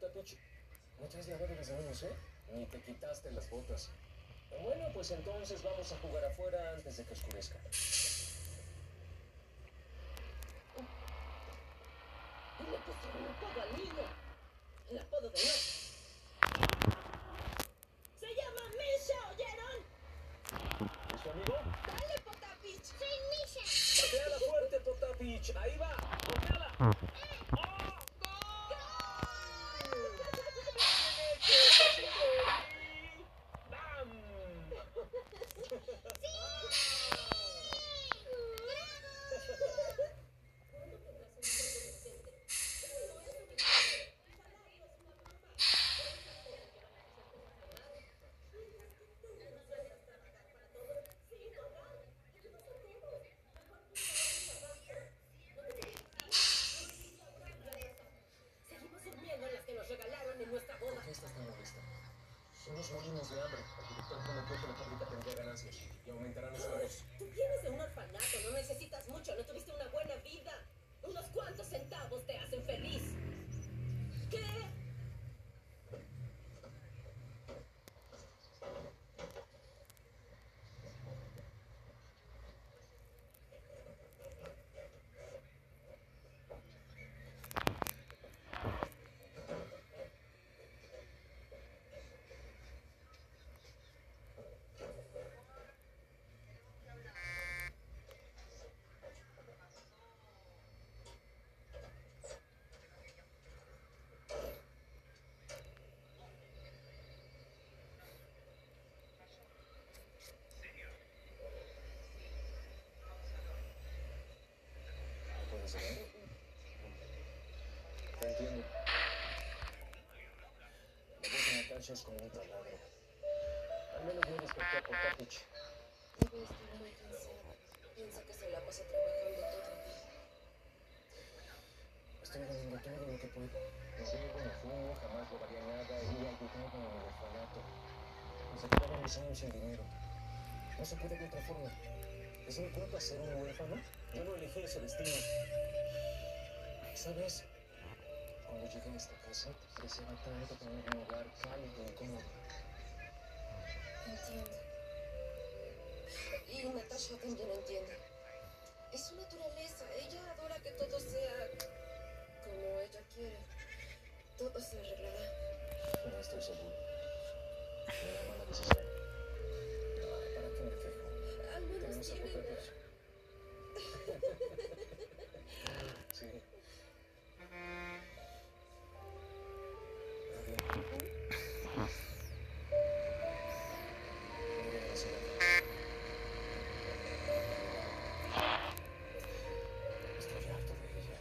Potapich, no te has lavado las manos, ¿eh? Ni te quitaste las botas. Bueno, pues entonces vamos a jugar afuera antes de que oscurezca. Y le pusieron apodo al niño. El apodo de no. ¡Se llama Misha! ¿Oyeron? ¿Es su amigo? ¡Dale, Potapich! Soy Misha. ¡Pateala fuerte, Potapich! ¡Ahí va! ¡Pateala! ¡Oh! ¡Gol! ¡Bam! Seguimos durmiendo en las que nos regalaron en nuestra boda. ¿Por qué estás tan molesta? Nos morimos de hambre. El director prometió que la fábrica tendría ganancias y aumentarán los sueldos. Tú vienes de un orfanato, no necesitas mucho, no tuviste una buena vida. Unos cuantos centavos te hacen feliz. ¿Qué? ¿No puedes ver? Te entiendo. La voz de Natasha es como un taladro. Al menos no despertó a Potapich. Debe estar muy cansada. Piensa que se la pasa trabajando todo el día. Estoy haciendo todo lo que puedo. No bebo, no fumo, jamás robaría nada y ayudaba en el orfanato. Me sacaban mis años sin dinero. No se puede de otra forma. ¿Es mi culpa ser un huérfano? Yo no elegí ese destino. ¿Sabes? Cuando llegué a esta casa, deseaba tanto tener un hogar cálido y cómodo. Entiendo. Y Natasha también entiende. Es su naturaleza. Ella adora que todo sea como ella quiere. Todo se arreglará. No estoy seguro. Fue una mala decisión. ¿Para qué me quejo? Al menos Tenemos a tienen... Potapich. Sí. Mira la ciudad. Estoy harto de ella.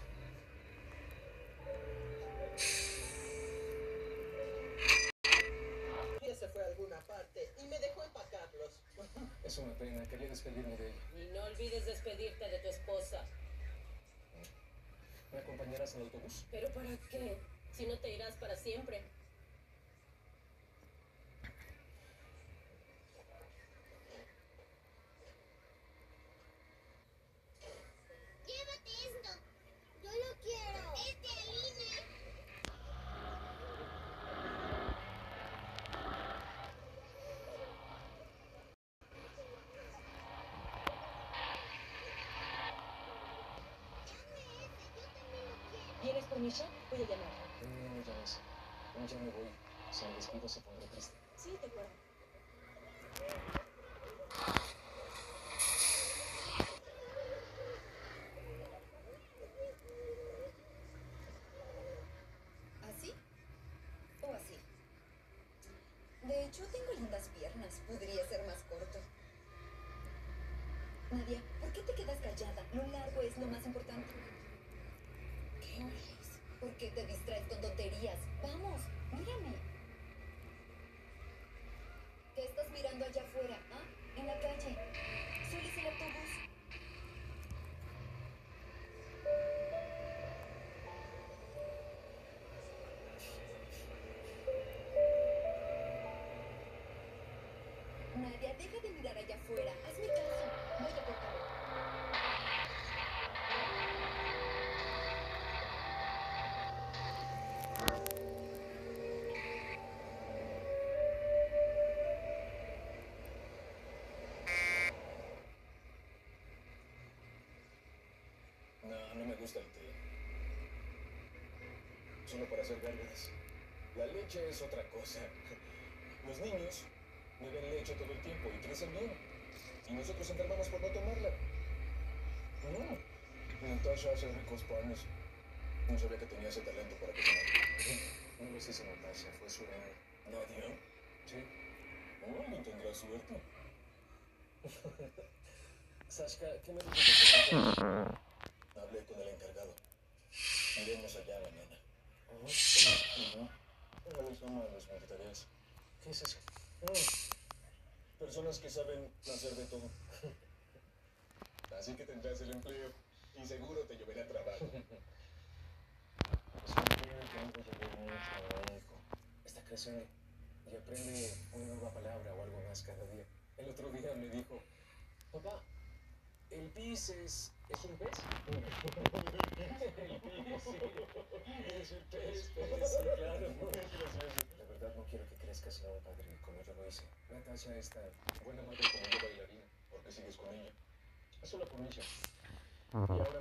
Ella se fue a alguna parte y me dejó empacarlos. Es una pena. Quería despedirme de ella. Y no olvides despedirte de tu esposa. ¿Me acompañarás en el autobús? ¿Pero para qué? Si no te irás para siempre. Llévate esto. Yo lo quiero. Es de Alina. Dame ese. Yo también lo quiero. ¿Vienes por Misha? Voy a llamar. No me llames. Ya me voy. Si me despido se pondrá triste. Sí, de acuerdo. ¿Así? ¿O así? De hecho, tengo lindas piernas. Podría ser más corto. Nadia, ¿por qué te quedas callada? Lo largo es lo más importante. ¿Qué es? ¿Por qué te distraes con tonterías? Vamos, mírame. ¿Qué estás mirando allá afuera? ¿Ah? En la calle. ¿Sueles el autobús? Nadia, deja de mirar allá afuera. Hazme caso. Vaya, por favor. solo para hacer gárgaras. La leche es otra cosa. Los niños beben leche todo el tiempo y crecen bien. Y nosotros enfermamos por no tomarla. Natasha hace ricos panes. No sabía que tenía ese talento para cocinar. No lo hizo Natasha, fue su error. ¿Nadia? Sí. No tendrá suerte. Sashka, ¿qué me dices de tu Hablé con el encargado. Iremos allá mañana. ¿Cuáles son las multitareas? ¿Qué es eso? Personas que saben hacer de todo. Así que tendrás el empleo y seguro te lloverá trabajo. Es un empleo que antes llevé mucho a Nico. Está creciendo y aprende una nueva palabra o algo más cada día. El otro día me dijo, papá, ¿el pis es un pez? El pis, sí. Es el pez, sí, claro. Es gracioso. La verdad no quiero que crezcas sin un padre como yo lo hice. Natasha es tan buena madre como yo bailarina. ¿Por qué sigues con ella? Es solo por Misha. Y ahora